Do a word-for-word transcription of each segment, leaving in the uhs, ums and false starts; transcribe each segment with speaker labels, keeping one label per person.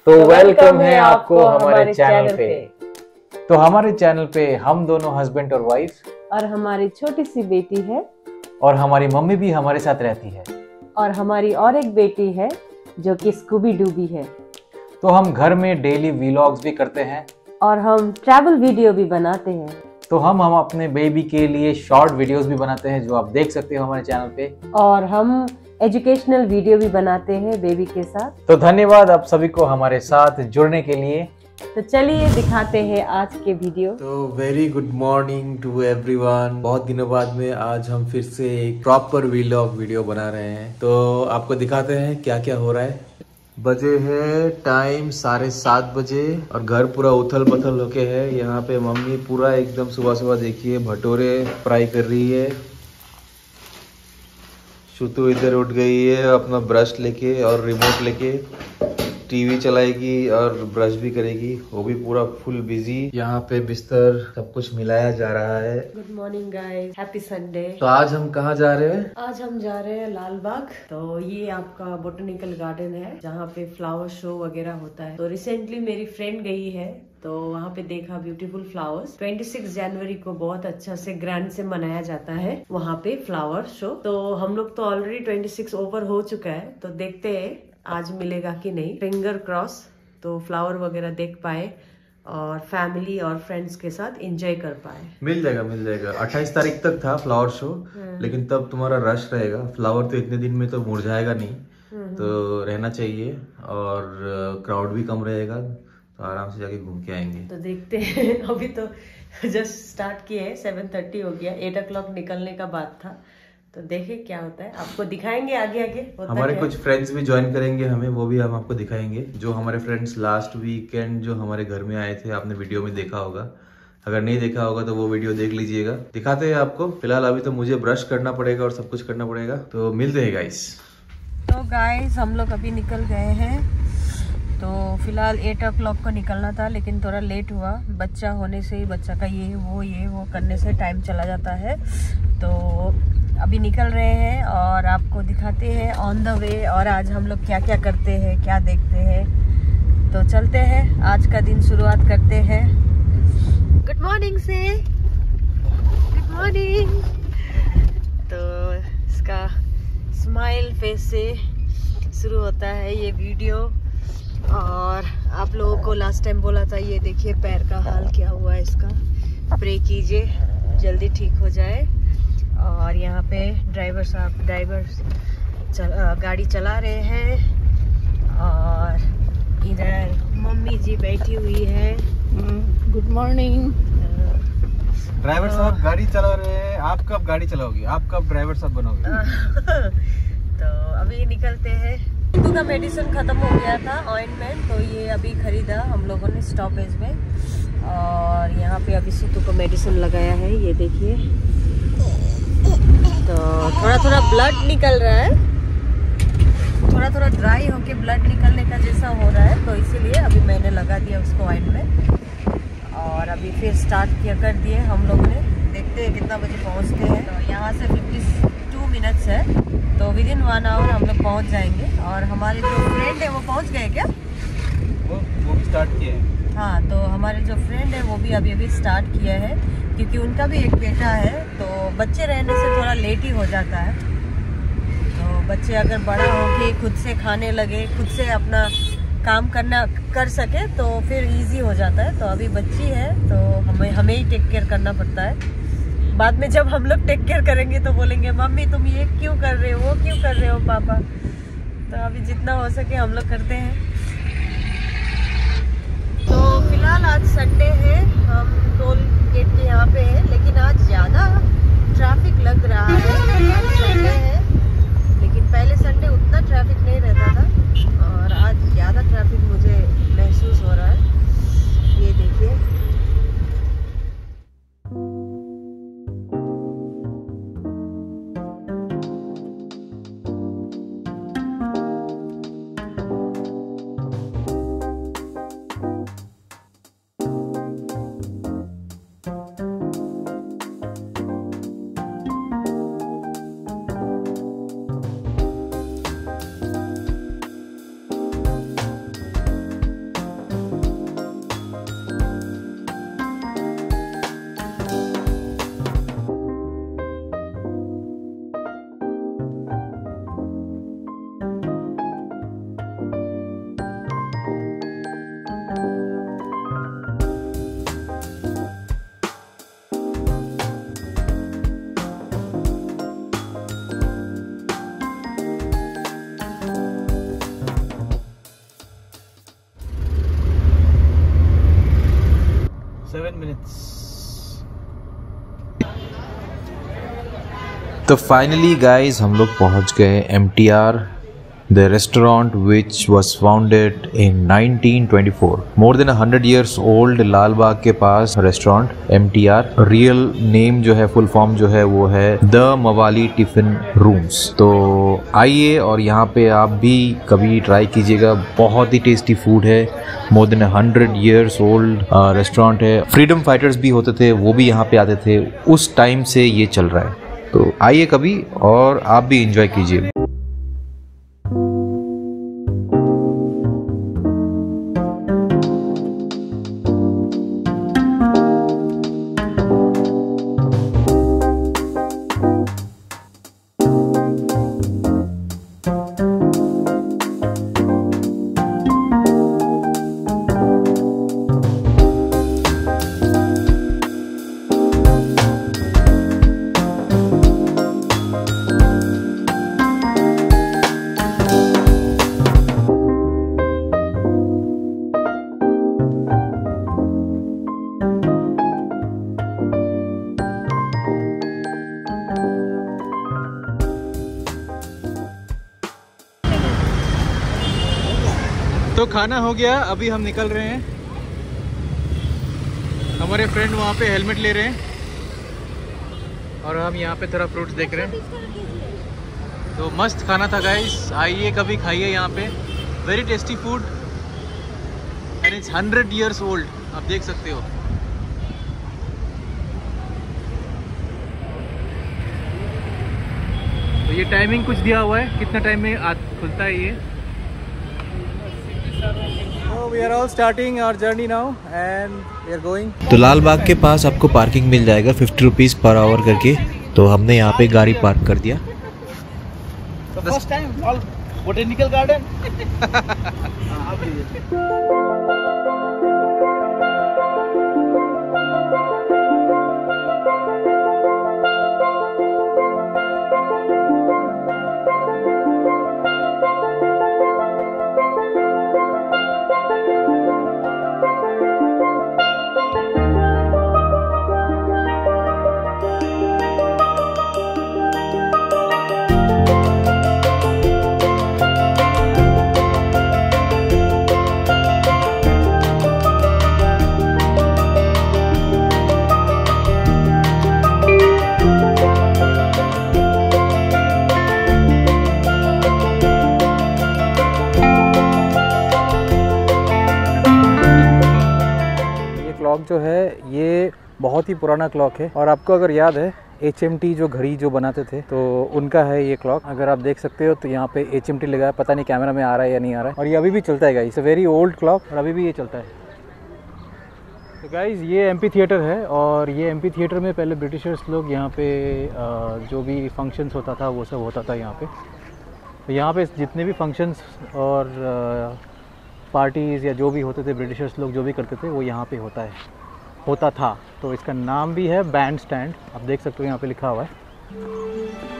Speaker 1: तो वेलकम है आपको हमारे चैनल पे। तो हमारे चैनल पे हम दोनों हस्बैंड और वाइफ
Speaker 2: और हमारी छोटी सी बेटी है
Speaker 1: और हमारी मम्मी भी हमारे साथ रहती है
Speaker 2: और हमारी और एक बेटी है जो कि स्कूबी डूबी है।
Speaker 1: तो हम घर में डेली व्लॉग्स भी करते हैं
Speaker 2: और हम ट्रैवल वीडियो भी बनाते हैं।
Speaker 1: तो हम हम अपने बेबी के लिए शॉर्ट वीडियोस भी बनाते हैं जो आप देख सकते हो हमारे चैनल पे।
Speaker 2: और हम एजुकेशनल वीडियो भी बनाते हैं बेबी के साथ।
Speaker 1: तो धन्यवाद आप सभी को हमारे साथ जुड़ने के लिए।
Speaker 2: तो चलिए दिखाते हैं आज के वीडियो।
Speaker 3: तो very good morning to everyone. बहुत दिनों बाद में आज हम फिर से एक प्रॉपर व्लॉग वीडियो बना रहे हैं। तो आपको दिखाते हैं क्या क्या हो रहा है। बजे है टाइम साढ़े सात बजे और घर पूरा उथल पथल होके है। यहाँ पे मम्मी पूरा एकदम सुबह सुबह देखिए भटोरे फ्राई कर रही है। शुतु इधर उठ गई है अपना ब्रश लेके और रिमोट लेके टीवी चलाएगी और ब्रश भी करेगी। वो भी पूरा फुल बिजी। यहाँ पे बिस्तर सब कुछ मिलाया जा रहा है।
Speaker 2: Good morning guys, happy Sunday.
Speaker 3: तो आज हम कहाँ जा रहे हैं?
Speaker 2: आज हम जा रहे हैं लाल बाग। तो ये आपका बोटेनिकल गार्डन है जहाँ पे फ्लावर शो वगैरह होता है। तो रिसेंटली मेरी फ्रेंड गई है तो वहाँ पे देखा ब्यूटीफुल फ्लावर्स। छब्बीस जनवरी को बहुत अच्छा से ग्रैंड से मनाया जाता है वहाँ पे फ्लावर शो। तो हम लोग तो ऑलरेडी छब्बीस ओवर हो चुका है तो देखते हैं आज मिलेगा कि नहीं। फिंगर क्रॉस तो फ्लावर वगैरह देख पाए और फैमिली और फ्रेंड्स के साथ एंजॉय कर पाए।
Speaker 3: मिल जाएगा मिल जाएगा। अट्ठाईस तारीख तक था फ्लावर शो लेकिन तब तुम्हारा रश रहेगा। फ्लावर तो इतने दिन में तो मुरझाएगा नहीं तो रहना चाहिए और क्राउड भी कम रहेगा तो आराम से जाके घूम के आएंगे।
Speaker 2: तो देखते हैं। अभी तो जस्ट स्टार्ट किए हैं, सेवन थर्टी हो गया। एट ओ क्लॉक निकलने का बात था तो देखे क्या होता है। आपको दिखाएंगे आगे आगे।
Speaker 3: हमारे कुछ फ्रेंड्स भी ज्वाइन करेंगे हमें, वो भी हम आपको दिखाएंगे। जो हमारे फ्रेंड्स लास्ट वीकेंड जो हमारे घर में आए थे आपने वीडियो में देखा होगा। अगर नहीं देखा होगा तो वो वीडियो देख लीजिएगा। दिखाते हैं आपको। फिलहाल अभी तो मुझे ब्रश करना पड़ेगा और सब कुछ करना पड़ेगा। तो मिलते हैं गाइस।
Speaker 2: तो गाइस हम लोग अभी निकल गए हैं। तो फिलहाल एट ओ क्लॉक को निकलना था लेकिन थोड़ा लेट हुआ। बच्चा होने से ही बच्चा का ये वो ये वो करने से टाइम चला जाता है। तो अभी निकल रहे हैं और आपको दिखाते हैं ऑन द वे और आज हम लोग क्या क्या करते हैं क्या देखते हैं। तो चलते हैं, आज का दिन शुरुआत करते हैं। गुड मॉर्निंग से। Good morning. तो इसका स्माइल फेस से शुरू होता है ये वीडियो। और आप लोगों को लास्ट टाइम बोला था ये देखिए पैर का हाल क्या हुआ है इसका। प्रे कीजिए जल्दी ठीक हो जाए। और यहाँ पे ड्राइवर साहब ड्राइवर चल, गाड़ी चला रहे हैं और इधर मम्मी जी बैठी हुई है।
Speaker 4: Good morning.
Speaker 3: ड्राइवर साहब गाड़ी चला रहे हैं। आप कब गाड़ी चलाओगे? आप कब ड्राइवर साहब बनोगे?
Speaker 2: तो अभी निकलते हैं। सिद्धू का मेडिसिन खत्म हो गया था ऑइंटमेंट तो ये अभी खरीदा हम लोगों ने स्टॉपेज में। और यहाँ पे अभी सिद्धू को मेडिसिन लगाया है ये देखिए। तो थोड़ा थोड़ा ब्लड निकल रहा है, थोड़ा थोड़ा ड्राई होके ब्लड निकलने का जैसा हो रहा है तो इसीलिए अभी मैंने लगा दिया उसको ऑइंटमेंट। और अभी फिर स्टार्ट किया कर दिए हम लोग ने। देखते हैं कितना बजे पहुँचते हैं। तो यहाँ से बावन मिनट्स है तो विद इन वन आवर हम लोग पहुँच जाएंगे। और हमारे जो फ्रेंड है वो पहुँच गए क्या?
Speaker 3: वो वो भी स्टार्ट किया है।
Speaker 2: हाँ तो हमारे जो फ्रेंड है वो भी अभी अभी स्टार्ट किया है क्योंकि उनका भी एक बेटा है तो बच्चे रहने से थोड़ा लेट ही हो जाता है। तो बच्चे अगर बड़ा हो के खुद से खाने लगे खुद से अपना काम करना कर सके तो फिर इजी हो जाता है। तो अभी बच्ची है तो हमें हमें ही टेक केयर करना पड़ता है। बाद में जब हम लोग टेक केयर करेंगे तो बोलेंगे मम्मी तुम ये क्यों कर रहे हो वो क्यों कर रहे हो पापा। तो अभी जितना हो सके हम लोग करते हैं। तो फिलहाल आज संडे है, हम टोल गेट के यहाँ पे हैं लेकिन आज ज़्यादा ट्रैफिक लग रहा है। आज संडे है लेकिन पहले संडे उतना ट्रैफिक नहीं रहता था और आज ज़्यादा ट्रैफिक मुझे महसूस हो रहा है। ये देखिए
Speaker 3: मिनट्स। तो फाइनली गाइस हम लोग पहुंच गए M T R, the restaurant which was founded in nineteen twenty four. More than hundred years old Lal Bagh के पास restaurant M T R. Real name जो है, फुल फॉर्म जो है वो है द मवाली टिफिन रूम्स। तो आइए और यहाँ पे आप भी कभी ट्राई कीजिएगा, बहुत ही टेस्टी फूड है। More than hundred years old restaurant है। फ्रीडम फाइटर्स भी होते थे, वो भी यहाँ पे आते थे, उस टाइम से ये चल रहा है। तो आइए कभी और आप भी एंजॉय कीजिए। तो खाना हो गया, अभी हम निकल रहे हैं। हमारे फ्रेंड वहाँ पे हेलमेट ले रहे हैं और हम यहाँ पे थोड़ा फ्रूट्स देख रहे हैं। तो मस्त खाना था गाइस, आइए कभी खाइए यहाँ पे। Very tasty food and it's hundred years old, आप देख सकते हो। तो ये टाइमिंग कुछ दिया हुआ है, कितना टाइम में खुलता है ये। We are all starting our journey now and we are going. तो लाल बाग के पास आपको पार्किंग मिल जाएगा फिफ्टी रुपीज पर आवर करके। तो हमने यहाँ पे गाड़ी पार्क कर दिया।
Speaker 1: So first time all botanical garden. Clock जो है ये बहुत ही पुराना क्लॉक है और आपको अगर याद है एच एम टी जो घड़ी जो बनाते थे तो उनका है ये क्लॉक। अगर आप देख सकते हो तो यहाँ पे एच एम टी लगा है, पता नहीं कैमरा में आ रहा है या नहीं आ रहा है। और ये अभी भी चलता है guys, it's a very old clock और अभी भी ये चलता है। तो गाइस ये एम पी थिएटर है और ये एम पी थिएटर में पहले ब्रिटिशर्स लोग यहाँ पे जो भी फंक्शंस होता था वो सब होता था यहाँ पे। तो यहाँ पे जितने भी फंक्शंस और पार्टीज़ या जो भी होते थे, ब्रिटिशर्स लोग जो भी करते थे वो यहाँ पे होता है होता था। तो इसका नाम भी है बैंड स्टैंड, आप देख सकते हो यहाँ पे लिखा हुआ है।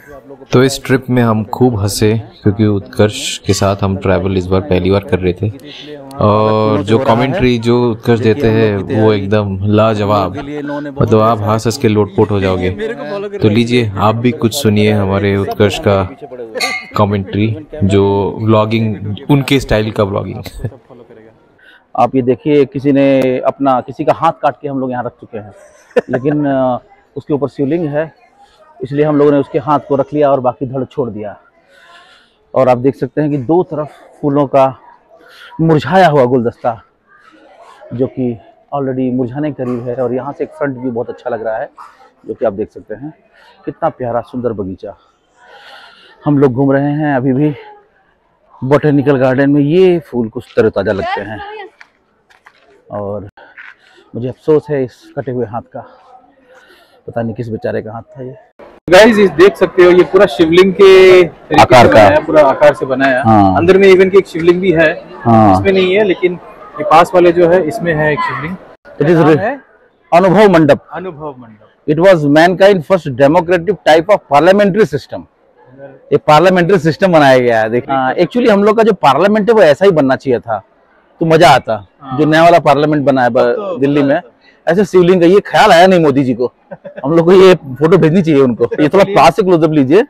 Speaker 3: तो इस ट्रिप में हम खूब हंसे क्योंकि उत्कर्ष के साथ हम ट्रैवल इस बार पहली बार कर रहे थे और जो कमेंट्री जो उत्कर्ष देते हैं वो एकदम लाजवाब, मतलब आप हंस हंस के लोटपोट हो जाओगे। तो लीजिए आप भी कुछ सुनिए हमारे उत्कर्ष का कमेंट्री, जो व्लॉगिंग उनके स्टाइल का व्लॉगिंग।
Speaker 5: आप ये देखिए, किसी ने अपना किसी का हाथ काट के हम लोग यहाँ रख चुके हैं, लेकिन उसके ऊपर शिवलिंग है इसलिए हम लोगों ने उसके हाथ को रख लिया और बाकी धड़ छोड़ दिया। और आप देख सकते हैं कि दो तरफ फूलों का मुरझाया हुआ गुलदस्ता जो कि ऑलरेडी मुरझाने के करीब है। और यहाँ से एक फ्रंट व्यू बहुत अच्छा लग रहा है जो कि आप देख सकते हैं। कितना प्यारा सुंदर बगीचा। हम लोग घूम रहे हैं अभी भी बॉटनिकल गार्डन में। ये फूल कुछ तरोताज़ा लगते हैं और मुझे अफसोस है इस कटे हुए हाथ का, पता नहीं किस बेचारे का हाथ था ये।
Speaker 1: गाइस इस देख सकते हो ये पूरा शिवलिंग के
Speaker 5: आकार का
Speaker 1: है, पूरा आकार से बनाया।
Speaker 5: हाँ।
Speaker 1: अंदर में इवन की एक शिवलिंग भी है।
Speaker 5: हाँ।
Speaker 1: इसमें नहीं है लेकिन ये पास वाले जो है इसमें है एक शिवलिंग।
Speaker 5: इट इज अनुभव Mantapa.
Speaker 1: Anubhava Mantapa.
Speaker 5: It was mankind first democratic type of parliamentary system. ये पार्लियामेंट्री सिस्टम बनाया गया है। देखिए एक्चुअली हम लोग का जो पार्लियामेंट है वो ऐसा ही बनना चाहिए था तो मजा आता। जो नया वाला पार्लियामेंट बना है तो दिल्ली में ऐसे शिवलिंग का ये ख्याल आया नहीं मोदी जी को। हम लोग को ये फोटो भेजनी चाहिए उनको। ये थोड़ा पास से क्लोजअप लीजिए।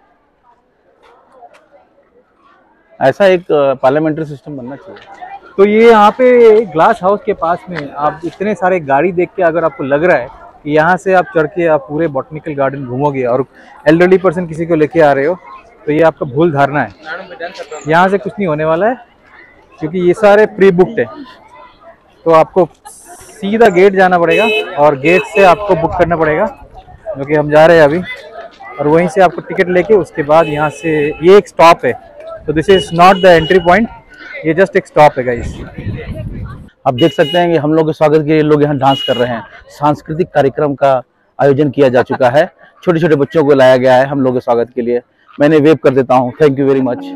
Speaker 5: ऐसा एक पार्लियामेंट्री सिस्टम बनना चाहिए।
Speaker 1: तो ये यहाँ पे ग्लास हाउस के पास में आप इतने सारे गाड़ी देख के अगर आपको लग रहा है कि यहाँ से आप चढ़ के आप पूरे बॉटनिकल गार्डन घूमोगे और एल्डरली पर्सन किसी को लेके आ रहे हो तो ये आपका भूल धारणा है। यहाँ से कुछ नहीं होने वाला है क्योंकि ये सारे प्री बुक्ड है। तो आपको सीधा गेट जाना पड़ेगा और गेट से आपको बुक करना पड़ेगा जो कि हम जा रहे हैं अभी। और वहीं से आपको टिकट लेके उसके बाद यहाँ से ये एक स्टॉप है। तो this is not the entry point, ये जस्ट एक स्टॉप है गाइस।
Speaker 5: आप देख सकते हैं कि हम लोग के स्वागत के लिए लोग यहाँ डांस कर रहे हैं। सांस्कृतिक कार्यक्रम का आयोजन किया जा चुका है। छोटे छोटे बच्चों को लाया गया है हम लोग के स्वागत के लिए। मैंने वेव कर देता हूँ। Thank you very much.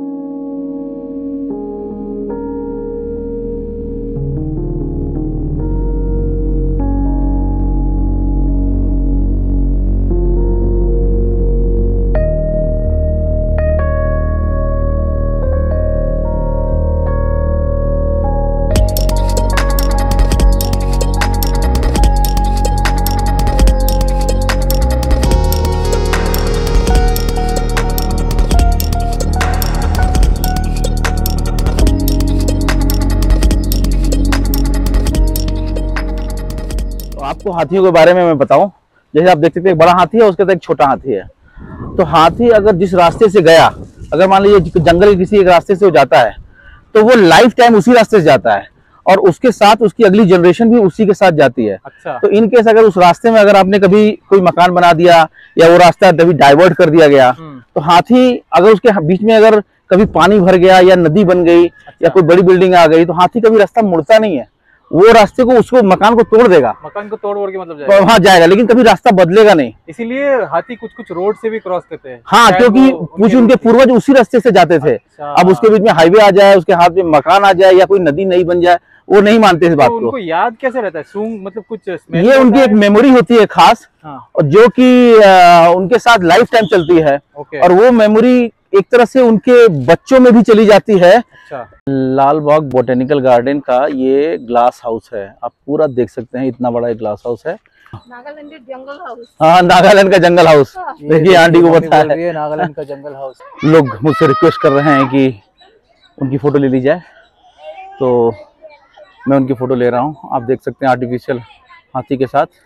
Speaker 5: आपको हाथियों के बारे में मैं बताऊं, जैसे आप देख सकते हैं एक बड़ा हाथी है, उसके साथ एक छोटा हाथी है। तो हाथी अगर जिस रास्ते से गया, अगर मान लीजिए जंगल के किसी एक रास्ते से वो जाता है तो वो लाइफ टाइम उसी रास्ते से जाता है और उसके साथ उसकी अगली जनरेशन भी उसी के साथ जाती है।
Speaker 1: अच्छा।
Speaker 5: तो इन केस अगर उस रास्ते में अगर आपने कभी कोई मकान बना दिया या वो रास्ता कभी डाइवर्ट कर दिया गया तो हाथी अगर उसके बीच में अगर कभी पानी भर गया या नदी बन गई या कोई बड़ी बिल्डिंग आ गई तो हाथी कभी रास्ता मुड़ता नहीं है। वो रास्ते को उसको मकान को तोड़ देगा।
Speaker 1: मकान को तोड़ के मतलब जाएगा।
Speaker 5: वहाँ जाएगा लेकिन कभी रास्ता बदलेगा नहीं।
Speaker 1: इसीलिए हाथी कुछ कुछ रोड से भी क्रॉस करते हैं।
Speaker 5: हाँ, क्योंकि कुछ उनके पूर्वज उसी रास्ते से जाते थे। अच्छा। अब उसके बीच में हाईवे आ जाए, उसके हाथ में मकान आ जाए या कोई नदी नहीं बन जाए, वो नहीं मानते इस बात को।
Speaker 1: उनको याद कैसे रहता है? सूंघ मतलब कुछ
Speaker 5: ये उनकी एक मेमोरी होती है खास। हाँ। जो कि उनके साथ लाइफ टाइम चलती है और वो मेमोरी एक तरह से उनके बच्चों में भी चली जाती है। अच्छा। लाल बाग बॉटेनिकल गार्डन का ये ग्लास हाउस है। आप पूरा देख सकते हैं, इतना बड़ा एक ग्लास हाउस है।
Speaker 4: Nagaland jungle house.
Speaker 5: हाँ, नागालैंड का जंगल हाउस। देखिए आंटी को बता रही
Speaker 1: है नागालैंड का जंगल हाउस।
Speaker 5: लोग मुझसे रिक्वेस्ट कर रहे हैं कि उनकी फोटो ले ली जाए तो मैं उनकी फोटो ले रहा हूँ। आप देख सकते हैं आर्टिफिशियल हाथी के साथ।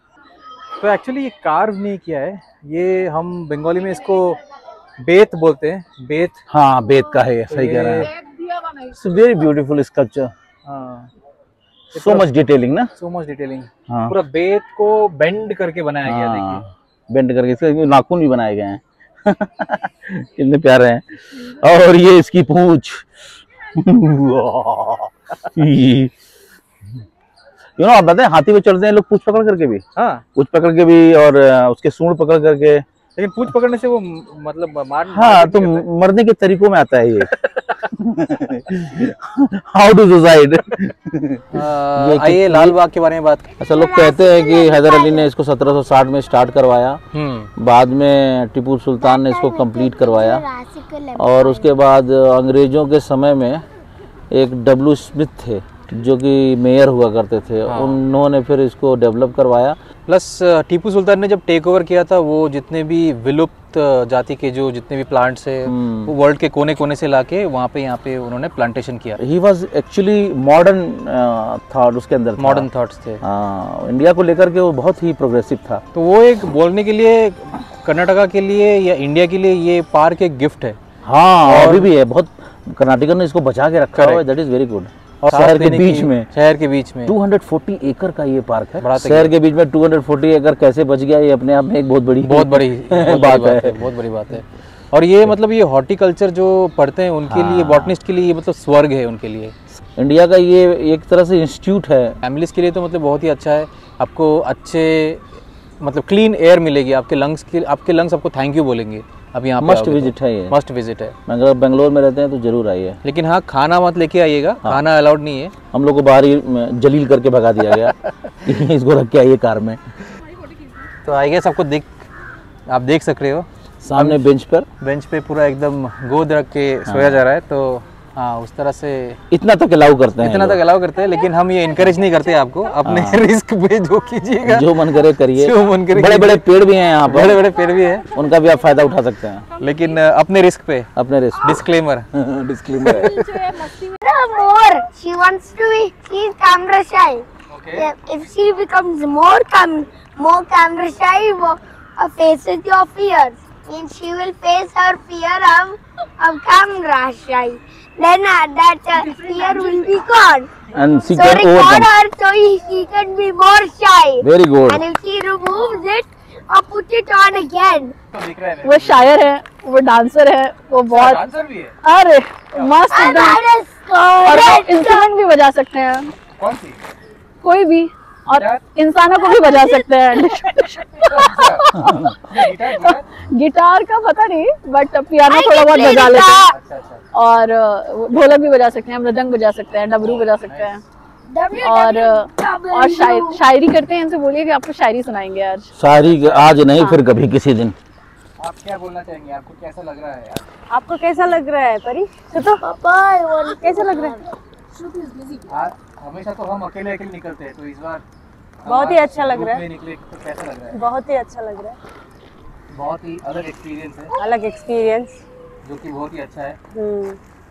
Speaker 1: तो एक्चुअली ये कार्व नहीं किया है, ये हम बंगाली में इसको बेत बोलते हैं। बेत। हाँ, बेत का है, तो सही कह रहे हैं। It's very beautiful sculpture. हाँ, सो मच डिटेलिंग ना, सो मच डिटेलिंग। हाँ, पूरा बेत को बेंड करके बनाया गया। देखिए बेंड करके, इसके नाखून भी बनाए गए हैं। कितने प्यारे हैं। और ये इसकी पूंछ। यू नो, आप बताते हैं हाथी पे चढ़ते हैं लोग पूंछ पकड़ करके भी। हाँ, पूंछ पकड़ के भी और उसके सूंड पकड़ करके। लेकिन पूंछ पकड़ने से वो मतलब मार। हाँ, तो मरने के तरीकों में आता है ये।
Speaker 5: How to suicide.
Speaker 1: आइए लाल बाग के बारे में बात।
Speaker 5: अच्छा, लोग कहते हैं कि हैदर अली ने इसको सत्रह सौ साठ में स्टार्ट करवाया, बाद में टीपू सुल्तान ने इसको कंप्लीट करवाया, और उसके बाद अंग्रेजों के समय में एक डब्ल्यू स्मिथ थे जो कि मेयर हुआ करते थे, हाँ। उन्होंने फिर इसको डेवलप करवाया।
Speaker 1: प्लस टीपू सुल्तान ने जब टेक ओवर किया था, वो जितने भी विलुप्त जाति के जो जितने भी प्लांट्स है वो वर्ल्ड के कोने कोने से लाके वहाँ पे यहाँ पे उन्होंने प्लांटेशन किया।
Speaker 5: He was actually modern thought, उसके अंदर
Speaker 1: मॉडर्न थॉट्स थे,
Speaker 5: हाँ। इंडिया को लेकर के वो बहुत ही प्रोग्रेसिव था।
Speaker 1: तो वो एक बोलने के लिए कर्नाटका के लिए या इंडिया के लिए ये पार्क एक गिफ्ट है,
Speaker 5: हाँ। और अभी भी है, बहुत कर्नाटका ने इसको बचा के रखा हुआ है, दैट इज वेरी गुड। और शहर के बीच में
Speaker 1: शहर के बीच में
Speaker 5: दो सौ चालीस एकड़ का ये पार्क है। शहर के बीच में दो सौ चालीस एकड़ कैसे बच गया, ये अपने आप में एक बहुत बड़ी
Speaker 1: बहुत बड़ी बात है, बहुत बड़ी बात है। और ये मतलब ये हॉर्टिकल्चर जो पढ़ते हैं उनके लिए, बॉटनिस्ट के लिए ये मतलब स्वर्ग है उनके लिए।
Speaker 5: इंडिया का ये एक तरह से इंस्टीट्यूट है।
Speaker 1: फैमिलीज के लिए तो मतलब बहुत ही अच्छा है, आपको अच्छे मतलब क्लीन एयर मिलेगी, आपके लंग्स के आपके लंग्स आपको थैंक यू बोलेंगे। अब यहाँ
Speaker 5: मस्ट विजिट है, ये
Speaker 1: मस्ट विजिट है।
Speaker 5: अगर बेंगलोर में रहते हैं तो जरूर आइए,
Speaker 1: लेकिन हाँ खाना मत लेके आइएगा, हाँ। खाना अलाउड नहीं है।
Speaker 5: हम लोग को बाहर ही जलील करके भगा दिया गया इसको रख के आइए कार में।
Speaker 1: तो आई गेस आपको देख आप देख सक रहे हो
Speaker 5: सामने बेंच पर
Speaker 1: बेंच पे पूरा एकदम गोद रख के सोया हाँ। जा रहा है। तो हाँ उस तरह से
Speaker 5: इतना तक अलाउ करते हैं,
Speaker 1: इतना तक अलाउ करते हैं, लेकिन हम ये इनकरेज नहीं करते आपको, अपने हाँ। रिस्क पे जो कीजिएगा,
Speaker 5: जो मन करे करिए,
Speaker 1: जो मन करे।
Speaker 5: बड़े बड़े पेड़ भी हैं यहाँ पर,
Speaker 1: बड़े बड़े पेड़ भी हैं,
Speaker 5: उनका भी आप फायदा उठा सकते हैं,
Speaker 1: लेकिन अपने रिस्क पे,
Speaker 5: अपने risk.
Speaker 1: Disclaimer
Speaker 5: disclaimer
Speaker 4: more she wants to be she's camera shy. Okay. Yeah, if she becomes more cam more camera shy, uh, faces your fears, means she will face her fear of of camera shy. Then uh, that uh, fear will be gone.
Speaker 5: And she
Speaker 4: so
Speaker 5: can overcome
Speaker 4: her so he, she can be more shy.
Speaker 5: Very good.
Speaker 4: And if she removes it or put it on again.
Speaker 6: वो शायर है, वो dancer है, वो बहुत
Speaker 1: dancer भी है।
Speaker 6: अरे मस्त एकदम, और वो इंस्ट्रूमेंट भी बजा सकते हैं।
Speaker 1: कौन सी?
Speaker 6: कोई भी, और इंसानों को भी बजा सकते हैं। गिटार का पता नहीं, बट पियानो थोड़ा बहुत बजा लेते हैं, और ढोलक भी बजा सकते हैं, मृदंग बजा सकते हैं, डमरू बजा सकते हैं, और और शायर, शायरी करते हैं। इनसे बोलिए कि आपको शायरी सुनाएंगे आज।
Speaker 5: शायरी आज नहीं, फिर कभी किसी दिन।
Speaker 1: आप क्या बोलना चाहेंगे? आपको कैसा लग रहा है यार?
Speaker 6: आपको कैसा लग रहा है परी? तो पापा कैसा लग रहा है?
Speaker 1: हमेशा तो हम अकेले अकेले निकलते हैं, तो इस बार
Speaker 6: बहुत ही अच्छा लग रहा है।
Speaker 1: निकले तो कैसा लग रहा है?
Speaker 6: बहुत ही अच्छा लग रहा है,
Speaker 1: बहुत ही अलग एक्सपीरियंस है,
Speaker 6: अलग एक्सपीरियंस
Speaker 1: जो कि बहुत ही अच्छा है।
Speaker 6: हम्म,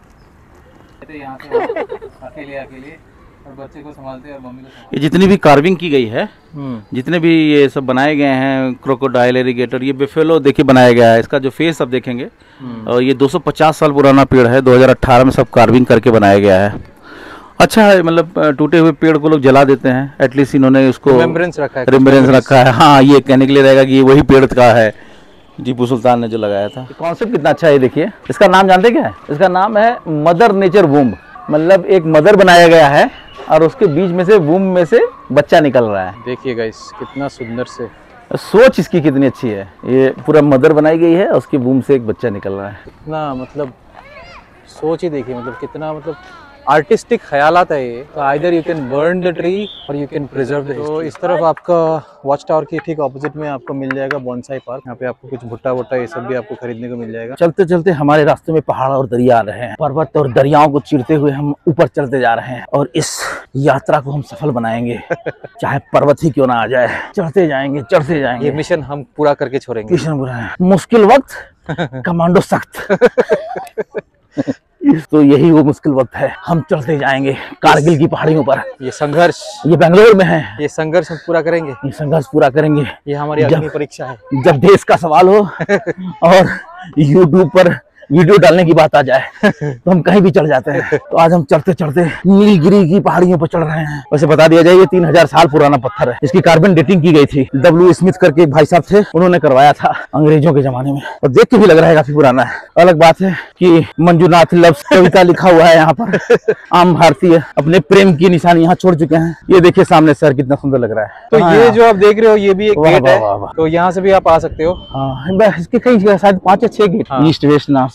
Speaker 1: यहाँ पे अकेले अकेले और बच्चे को संभालते हैं और मम्मी को संभालते।
Speaker 5: ये जितनी भी कार्विंग की गई है, जितने भी ये सब बनाए गए हैं, क्रोकोडाइल, एलिगेटर, ये बेफेलो देखिए बनाया गया है। इसका जो फेस आप देखेंगे, और ये दो सौ पचास साल पुराना पेड़ है, दो हज़ार अठारह में सब कार्विंग करके बनाया गया है। अच्छा है, मतलब टूटे हुए पेड़ को लोग जला देते हैं, एटलीस्ट इन्होंने उसको
Speaker 1: रिमेम्बरेंस रखा है,
Speaker 5: रिमेम्बरेंस रखा है। हाँ, ये कहने के लिए रहेगा कि ये वही पेड़ का है टीपू सुल्तान ने जो लगाया था। कॉन्सेप्ट कितना अच्छा है, देखिए। इसका नाम जानते क्या है? इसका नाम है मदर नेचर वूम्ब, मतलब एक मदर बनाया गया है और उसके बीच में से वूम्ब में से बच्चा निकल रहा है।
Speaker 1: देखिए गाइस कितना सुंदर से
Speaker 5: सोच इसकी कितनी अच्छी है। ये पूरा मदर बनाई गई है और उसकी वूम्ब से एक बच्चा निकल रहा है।
Speaker 1: कितना मतलब सोच ही देखिए, मतलब कितना मतलब आर्टिस्टिक ख्यालात है ये। तो either you can burn the tree or you can preserve the. तो इस तरफ आपका वॉच टावर के ठीक ऑपोजिट में आपको मिल जाएगा बॉन्साई पार्क। यहाँ पे आपको कुछ भुट्टा वुट्टा ये सब भी आपको खरीदने को मिल जाएगा।
Speaker 5: चलते चलते हमारे रास्ते में पहाड़ और दरिया आ रहे हैं, पर्वत और दरियाओं को चीरते हुए हम ऊपर चलते जा रहे हैं और इस यात्रा को हम सफल बनाएंगे। चाहे पर्वत ही क्यों ना आ जाए, चढ़ते जाएंगे चढ़ते जाएंगे।
Speaker 1: ये मिशन हम पूरा करके छोड़ेंगे।
Speaker 5: मिशन पूरा है, मुश्किल वक्त कमांडो सख्त। तो यही वो मुश्किल वक्त है, हम चलते जाएंगे कारगिल की पहाड़ियों पर।
Speaker 1: ये संघर्ष,
Speaker 5: ये बेंगलोर में है,
Speaker 1: ये संघर्ष हम पूरा करेंगे।
Speaker 5: ये संघर्ष पूरा करेंगे।
Speaker 1: ये हमारी अग्नि परीक्षा है।
Speaker 5: जब देश का सवाल हो और यूट्यूब पर वीडियो डालने की बात आ जाए तो हम कहीं भी चढ़ जाते हैं। तो आज हम चढ़ते चढ़ते नीलगिरी की पहाड़ियों पर चढ़ रहे हैं। वैसे बता दिया जाए, ये तीन हजार साल पुराना पत्थर है। इसकी कार्बन डेटिंग की गई थी, डब्ल्यू स्मिथ करके एक भाई साहब थे, उन्होंने करवाया था अंग्रेजों के जमाने में, और देख के भी लग रहा है काफी पुराना है। अलग बात है कि मंजूनाथ लफ्ज कविता लिखा हुआ है यहाँ पर। आम भारतीय अपने प्रेम की निशानी यहाँ छोड़ चुके हैं। ये देखिए सामने सर कितना सुंदर लग रहा है।
Speaker 1: तो ये जो आप देख रहे हो, ये भी एक गेट है, तो यहाँ से भी आप आ सकते हो।
Speaker 5: हाँ, इसके कई शायद पांच या छह gate, east west north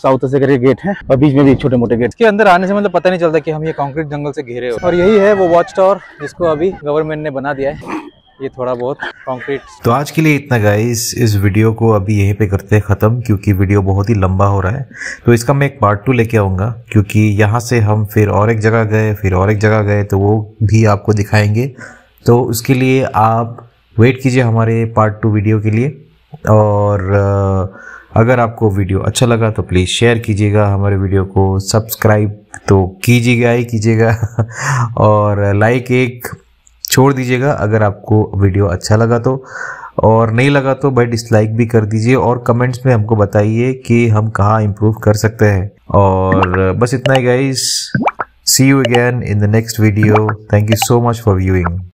Speaker 5: south से करके गेट है और बीच में भी छोटे मोटे गेट।
Speaker 1: के अंदर आने से मतलब पता नहीं चलता कि हम ये कंक्रीट जंगल से घिरे हो। और यही है वो वॉच टावर जिसको अभी गवर्नमेंट ने बना दिया है, ये थोड़ा बहुत कंक्रीट।
Speaker 3: तो आज के लिए इतना गाइस, इस वीडियो को अभी यहीं पे करते हैं ख़त्म, क्योंकि वीडियो बहुत ही लंबा हो रहा है। तो इसका मैं एक पार्ट टू लेके आऊँगा, क्योंकि यहाँ से हम फिर और एक जगह गए, फिर और एक जगह गए, तो वो भी आपको दिखाएंगे। तो उसके लिए आप वेट कीजिए हमारे पार्ट टू वीडियो के लिए। और अगर आपको वीडियो अच्छा लगा तो प्लीज़ शेयर कीजिएगा हमारे वीडियो को, सब्सक्राइब तो कीजिएगा ही कीजिएगा और लाइक एक छोड़ दीजिएगा अगर आपको वीडियो अच्छा लगा तो, और नहीं लगा तो भाई डिसलाइक भी कर दीजिए। और कमेंट्स में हमको बताइए कि हम कहाँ इम्प्रूव कर सकते हैं। और बस इतना ही guys, see you again in the next video. Thank you so much for viewing.